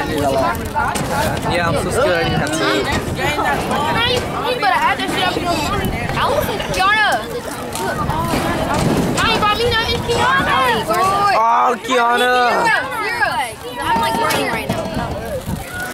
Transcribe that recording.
Yeah, I'm so scared I didn't have to. You better add that shit up in your morning. Kiana! I ain't brought me nothing, Kiana! Oh, Kiana!